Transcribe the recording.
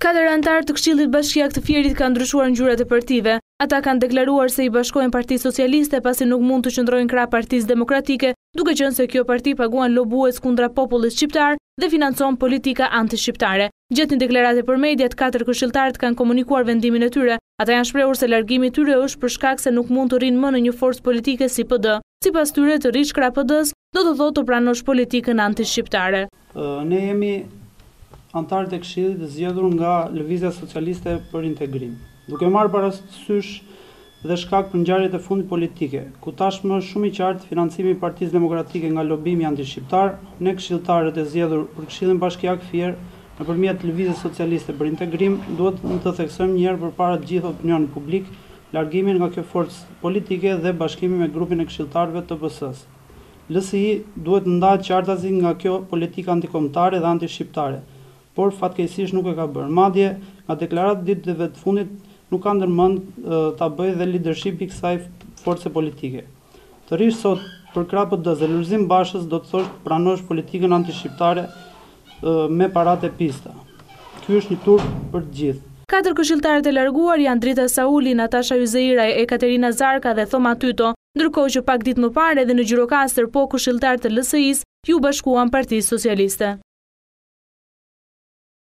Katër anëtarë të Këshillit Bashkiak të Fierit kanë ndryshuar ngjyrat e partive. Ata kanë deklaruar se i bashkohen Partisë Socialiste pasi nuk mund të qëndrojnë krah Partisë Demokratike, duke qenë se kjo parti paguan lobues kundra popullit shqiptar dhe financon politika antishqiptare. Gjatë një deklarate për mediat, katër këshilltarët kanë komunikuar vendimin e tyre. Ata janë shprehur se largimi i tyre është për shkak se nuk mund të rrinë më në një forcë politike si PD. Sipas tyre, të rish krah PD-s do të thotë të pranosh politikën antishqiptare. Ne jemi antarët e Këshillit të zgjedhur nga Lëvizja Socialiste për Integrim, duke marrë parasysh dhe shkak për ngjarjet e fundit politike, ku tashmë është shumë i qartë financimi i Partisë Demokratike nga lobimi antishqiptar, ne këshilltarët e zgjedhur për Këshillin Bashkiak Fier nëpërmjet Lëvizjes Socialiste për Integrim duhet të theksojmë një herë përpara të gjithë opinionit publik largimin nga kjo forcë politike dhe bashkimin me grupin e këshilltarëve të PS-s. LSI duhet ndahet qartasi nga kjo politikë antikombëtare dhe antishqiptare, por fatkeqësisht nuk e ka bërë. Madje nga deklaratat ditëve të fundit nuk ka ndërmend ta bëjë dhe leadershipi i kësaj force politike. Të rish sot për krah PD-s dhe Lulzim Bashës do të thosh pranosh politikën antishqiptare me paratë e pista. Ky është një turp për të gjithë. Katër këshilltarët e larguar janë Drita Sauli, Natasha Yzeira, Ekaterina Zarka dhe Thoma Tyto, ndërkohë që pak ditë më parë edhe në Gjirokastër po këshilltarët e LSI-s ju bashkuan Partisë Socialiste.